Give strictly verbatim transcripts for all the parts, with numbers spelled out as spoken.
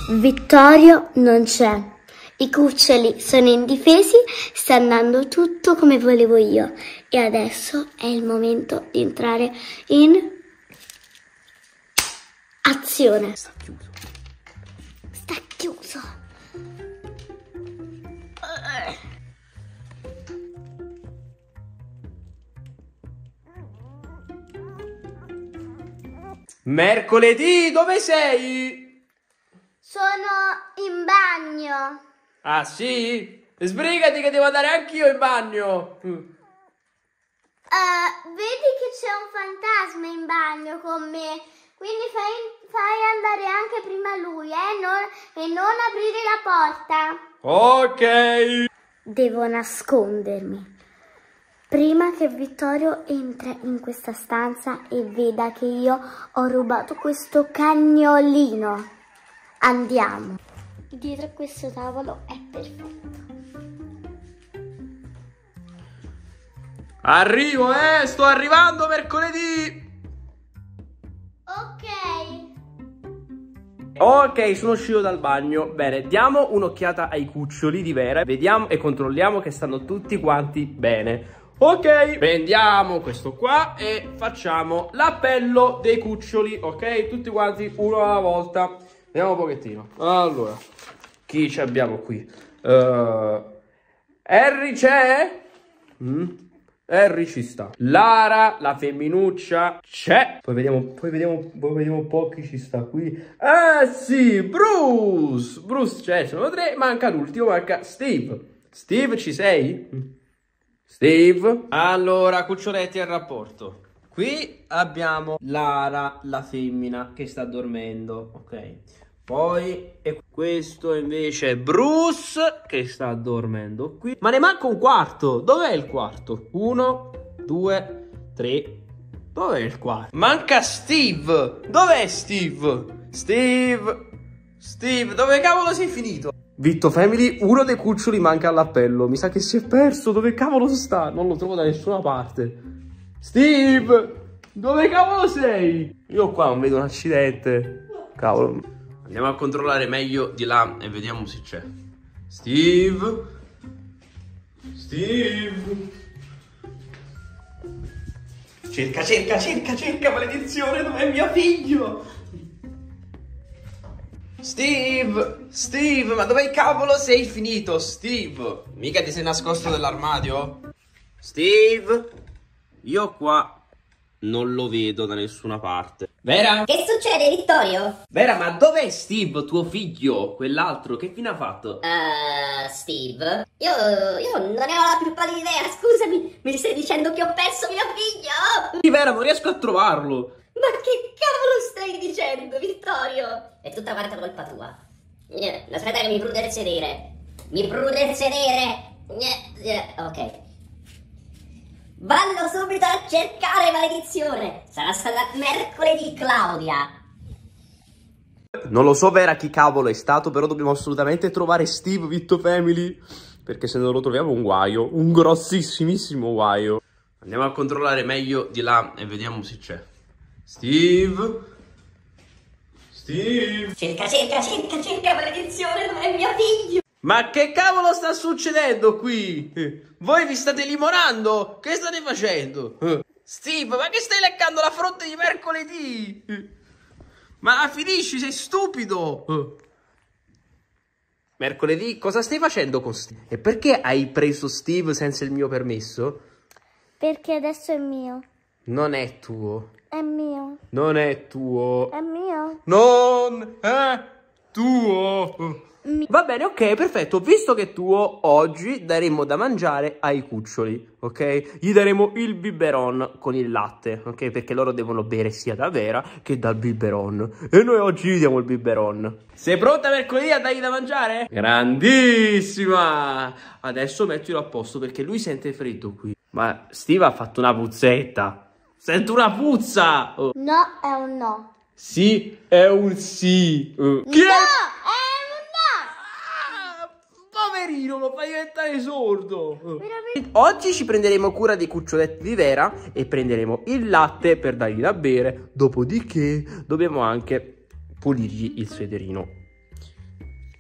Vittorio non c'è. I cuccioli sono indifesi, sta andando tutto come volevo io. E adesso è il momento di entrare in azione. Sta chiuso. Sta chiuso. Mercoledì, dove sei? Sono in bagno. Ah sì? Sbrigati che devo andare anch'io in bagno. Uh, vedi che c'è un fantasma in bagno con me, quindi fai, fai andare anche prima lui, eh? Non, e non aprire la porta. Ok. Devo nascondermi prima che Vittorio entra in questa stanza e veda che io ho rubato questo cagnolino. Andiamo. Dietro questo tavolo è perfetto. Arrivo, eh, sto arrivando mercoledì. Ok. Ok, sono uscito dal bagno. Bene, diamo un'occhiata ai cuccioli di Vera. Vediamo e controlliamo che stanno tutti quanti bene. Ok, prendiamo questo qua e facciamo l'appello dei cuccioli. Ok, tutti quanti uno alla volta. Vediamo un pochettino. Allora, chi ci abbiamo qui? Uh, Harry c'è? Mm. Harry ci sta. Lara, la femminuccia, c'è. Poi vediamo, poi vediamo, poi vediamo un po' chi ci sta qui. Eh sì, Bruce. Bruce c'è, sono tre. Manca l'ultimo, manca Steve. Steve, ci sei? Steve. Allora, cuccioletti al rapporto. Qui abbiamo Lara, la femmina, che sta dormendo. Ok. Poi e questo invece è Bruce che sta dormendo qui. Ma ne manca un quarto. Dov'è il quarto? Uno, due, tre. Dov'è il quarto? Manca Steve. Dov'è Steve? Steve. Steve, dove cavolo sei finito? Vitto Family, uno dei cuccioli manca all'appello. Mi sa che si è perso. Dove cavolo sta? Non lo trovo da nessuna parte. Steve, dove cavolo sei? Io qua non vedo un accidente. Cavolo. Andiamo a controllare meglio di là e vediamo se c'è. Steve. Steve. Cerca, cerca, cerca, cerca, maledizione, dov'è mio figlio? Steve. Steve, ma dove cavolo sei finito, Steve? Mica ti sei nascosto nell'armadio? Steve. Io qua non lo vedo da nessuna parte. Vera? Che succede, Vittorio? Vera, ma dov'è Steve, tuo figlio? Quell'altro, che fine ha fatto? Uh, Steve? Io, io non ne ho la più pallida idea, scusami. Mi stai dicendo che ho perso mio figlio? Sì, Vera, non riesco a trovarlo. Ma che cavolo stai dicendo, Vittorio? È tutta quanta colpa tua. Aspetta che mi prude il sedere. Mi prude il sedere. Ok. Vallo subito a cercare, maledizione. Sarà stata mercoledì, Claudia. Non lo so, Vera, chi cavolo è stato, però dobbiamo assolutamente trovare Steve, Vitto Family, perché se non lo troviamo un guaio, un grossissimissimo guaio. Andiamo a controllare meglio di là e vediamo se c'è. Steve. Steve. Cerca, cerca, cerca, cerca, maledizione, dov'è mio figlio? Ma che cavolo sta succedendo qui? Voi vi state limonando? Che state facendo? Steve, ma che stai leccando la fronte di mercoledì? Ma la finisci, sei stupido! Mercoledì, cosa stai facendo con Steve? E perché hai preso Steve senza il mio permesso? Perché adesso è mio. Non è tuo. È mio. Non è tuo. È mio. Non è tuo. Va bene, ok, perfetto. Visto che è tuo, oggi daremo da mangiare ai cuccioli, ok? Gli daremo il biberon con il latte, ok? Perché loro devono bere sia da Vera che dal biberon. E noi oggi gli diamo il biberon. Sei pronta mercoledì a dargli da mangiare? Grandissima! Adesso mettilo a posto perché lui sente freddo qui. Ma Steve ha fatto una puzzetta. Sento una puzza! Oh. No, è un no. Sì, è un sì. Uh. Chi No, è? è un no. Ah, poverino, lo fai diventare sordo. Veramente? Oggi ci prenderemo cura dei cuccioletti di Vera e prenderemo il latte per dargli da bere. Dopodiché dobbiamo anche pulirgli il sederino.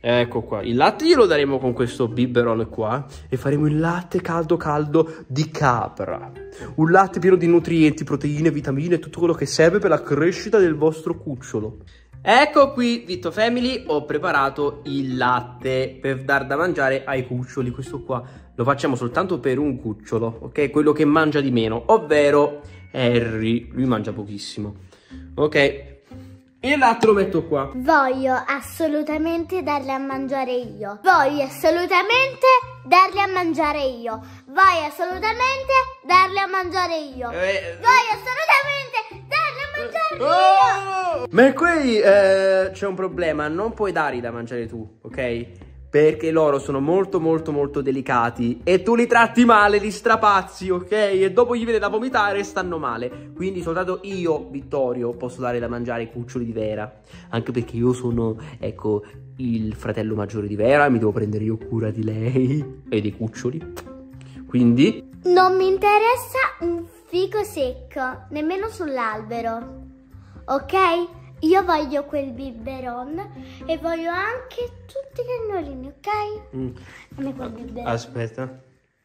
Ecco qua, il latte glielo daremo con questo biberon qua e faremo il latte caldo caldo di capra. Un latte pieno di nutrienti, proteine, vitamine e tutto quello che serve per la crescita del vostro cucciolo. Ecco qui, Vitto Family, ho preparato il latte per dar da mangiare ai cuccioli. Questo qua lo facciamo soltanto per un cucciolo, ok? Quello che mangia di meno, ovvero Harry. Lui mangia pochissimo, ok? Il latte lo metto qua. Voglio assolutamente darle a mangiare io. Voglio assolutamente darle a mangiare io. Voglio assolutamente darle a mangiare io. Eh, Voglio assolutamente darle a mangiare io. Oh! Ma qui eh, c'è un problema. Non puoi dargli da mangiare tu, ok? Perché loro sono molto molto molto delicati e tu li tratti male, li strapazzi, ok? E dopo gli viene da vomitare e stanno male. Quindi soltanto io, Vittorio, posso dare da mangiare ai cuccioli di Vera. Anche perché io sono, ecco, il fratello maggiore di Vera. Mi devo prendere io cura di lei e dei cuccioli. Quindi Non mi interessa un fico secco, nemmeno sull'albero, ok? Io voglio quel biberon e voglio anche tutti i cannolini, ok? mm. Dammi quel biberon. Aspetta.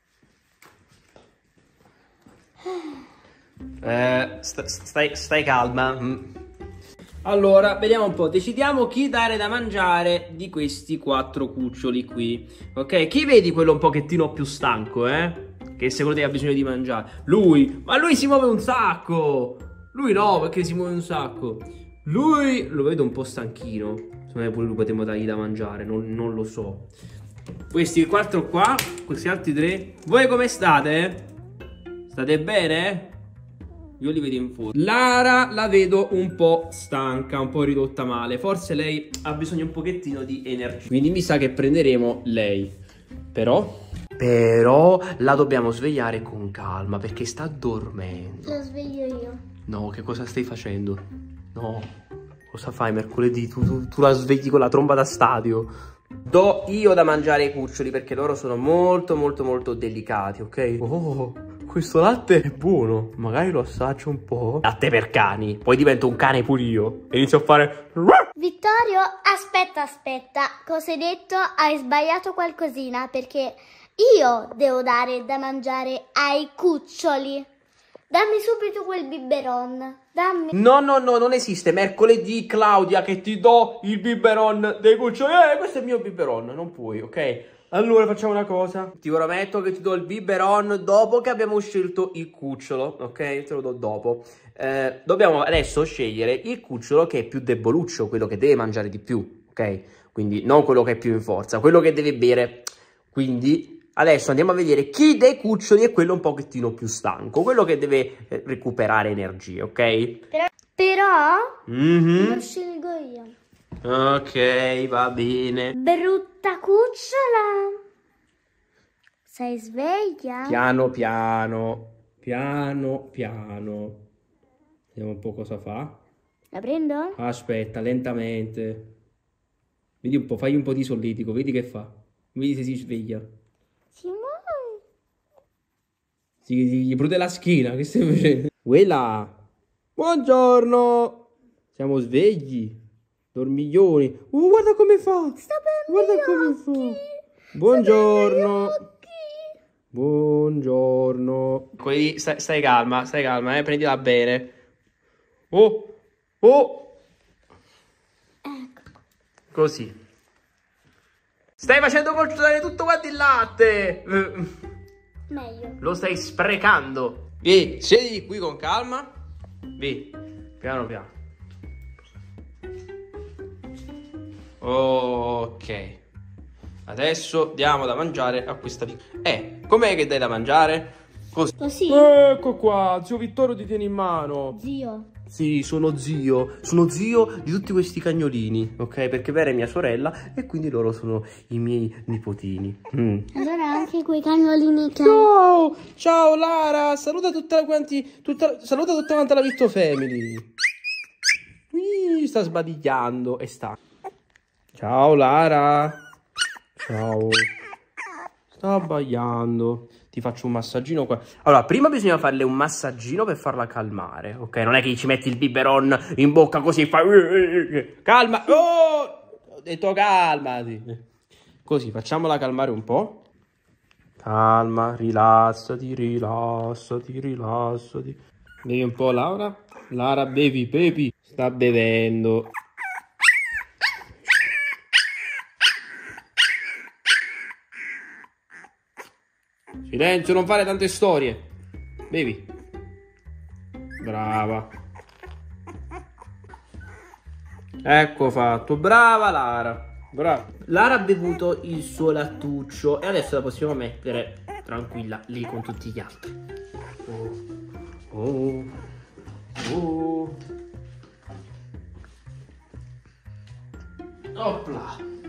Eh, sta, stai, stai calma. Mm. Allora, vediamo un po'. Decidiamo chi dare da mangiare di questi quattro cuccioli qui. Ok, chi vedi quello un pochettino più stanco, eh? Che secondo te ha bisogno di mangiare? Lui, ma lui si muove un sacco. Lui no, perché si muove un sacco. Lui lo vedo un po' stanchino. Secondo me pure lui potremmo dargli da mangiare, non, non lo so. Questi quattro qua, questi altri tre. Voi come state? State bene? Io li vedo in fondo. Lara la vedo un po' stanca, un po' ridotta male. Forse lei ha bisogno un pochettino di energia. Quindi mi sa che prenderemo lei. Però Però la dobbiamo svegliare con calma perché sta dormendo. Lo sveglio io. No, che cosa stai facendo? No, cosa fai mercoledì? Tu, tu, tu la svegli con la tromba da stadio. Do io da mangiare ai cuccioli perché loro sono molto molto molto delicati, ok? Oh, questo latte è buono. Magari lo assaggio un po'. Latte per cani. Poi divento un cane pure io e inizio a fare... Vittorio, aspetta, aspetta. Cosa hai detto? Hai sbagliato qualcosina perché io devo dare da mangiare ai cuccioli. Dammi subito quel biberon. Dammi. No, no, no, non esiste. Mercoledì, Claudia, che ti do il biberon dei cuccioli. Eh, questo è il mio biberon. Non puoi, ok? Allora facciamo una cosa. Ti prometto che ti do il biberon dopo che abbiamo scelto il cucciolo, ok? Te lo do dopo. Eh, dobbiamo adesso scegliere il cucciolo che è più deboluccio, quello che deve mangiare di più, ok? Quindi non quello che è più in forza, quello che deve bere. Quindi adesso andiamo a vedere chi dei cuccioli è quello un pochettino più stanco, quello che deve eh, recuperare energie, ok? Però, però Mm-hmm. lo scelgo io. Ok, va bene. Brutta cucciola. Sei sveglia? Piano piano, piano piano. Vediamo un po' cosa fa. La prendo? Aspetta, lentamente. Vedi un po', fai un po' di solletico, vedi che fa. Vedi se si sveglia. Si muove. Si, gli prude la schiena, che stai facendo? Quella. Buongiorno. Siamo svegli. Dormiglioni. Uh, guarda come fa. Sta per Guarda gli come occhi. fa. Buongiorno. Occhi. Buongiorno. Qui stai, stai calma, stai calma, eh, prendila bene. Oh, oh. Ecco. Così. Stai facendo colciolare tutto quanto il latte. Meglio. Lo stai sprecando. Vi, siedi qui con calma. Vi, piano piano. Ok. Adesso diamo da mangiare a questa piccola. Eh, com'è che dai da mangiare? Così. Così? Ecco qua, zio Vittorio ti tiene in mano. Zio. Sì, sono zio. Sono zio di tutti questi cagnolini, ok? Perché Vera è mia sorella e quindi loro sono i miei nipotini. Mm. Allora anche quei cagnolini che... Ciao, ciao Lara, saluta tutta quanti, tutta, saluta tutta quanta la Vitto Family. Ui, sta sbadigliando e sta. Ciao Lara. Ciao. Sta abbaiando. Ti faccio un massaggino qua. Allora, prima bisogna farle un massaggino per farla calmare, ok? Non è che ci metti il biberon in bocca così e fai... Calma. Oh! Ho detto calmati. Così, facciamola calmare un po'. Calma, rilassati, rilassati, rilassati. Bevi un po', Laura. Lara, bevi, bevi. Sta bevendo. Silenzio, non fare tante storie. Bevi. Brava. Ecco fatto. Brava Lara. Brava. Lara ha bevuto il suo lattuccio e adesso la possiamo mettere tranquilla lì con tutti gli altri. Oh. Oh. Oh. Opla.